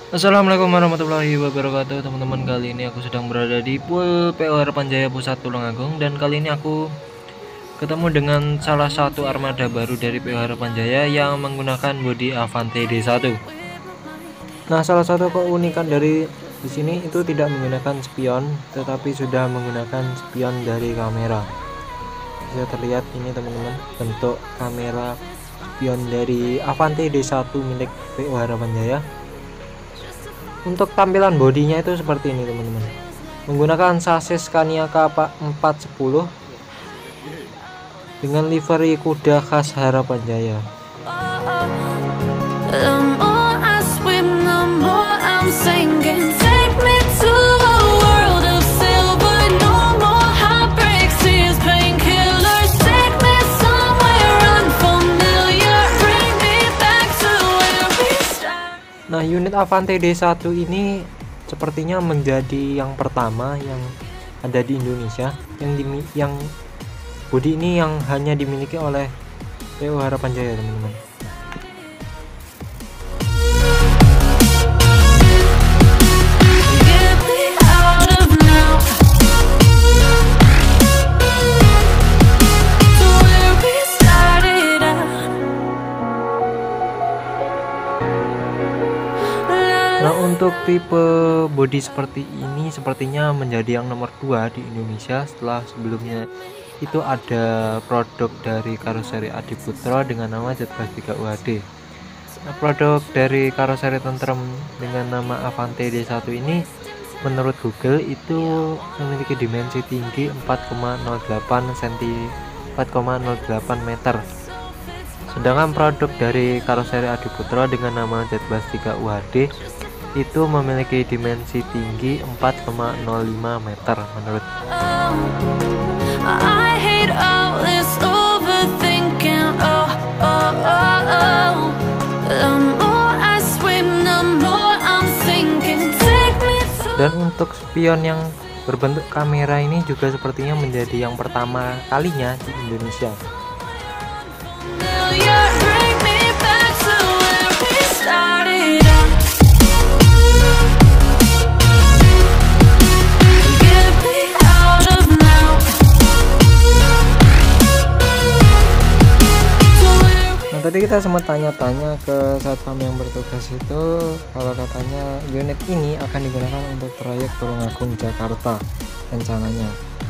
Assalamualaikum warahmatullahi wabarakatuh teman-teman. Kali ini aku sedang berada di pool PO Harapan Jaya Pusat Tulungagung, dan kali ini aku ketemu dengan salah satu armada baru dari PO Harapan Jaya yang menggunakan bodi Avante D1. Nah, salah satu keunikan dari di sini itu tidak menggunakan spion, tetapi sudah menggunakan spion dari kamera. Bisa terlihat ini teman-teman, bentuk kamera spion dari Avante D1 milik PO Harapan Jaya. Untuk tampilan bodinya itu seperti ini teman-teman, menggunakan sasis Scania K410 dengan livery kuda khas Harapan Jaya. Nah, unit Avante D1 ini sepertinya menjadi yang pertama yang ada di Indonesia yang bodi ini yang hanya dimiliki oleh PO Harapan Jaya teman-teman. Nah, untuk tipe bodi seperti ini sepertinya menjadi yang nomor 2 di Indonesia, setelah sebelumnya itu ada produk dari karoseri Adiputra dengan nama Jetbus 3 UHD. Nah, produk dari karoseri Tentrem dengan nama Avante D1 ini menurut Google itu memiliki dimensi tinggi 4,08 cm 4,08 meter. Sedangkan produk dari karoseri Adiputra dengan nama Jetbus 3 UHD itu memiliki dimensi tinggi 4,05 meter menurut. Dan untuk spion yang berbentuk kamera ini juga sepertinya menjadi yang pertama kalinya di Indonesia. Tadi kita sempat tanya-tanya ke satpam yang bertugas itu, kalau katanya unit ini akan digunakan untuk trayek Tulungagung Jakarta rencananya.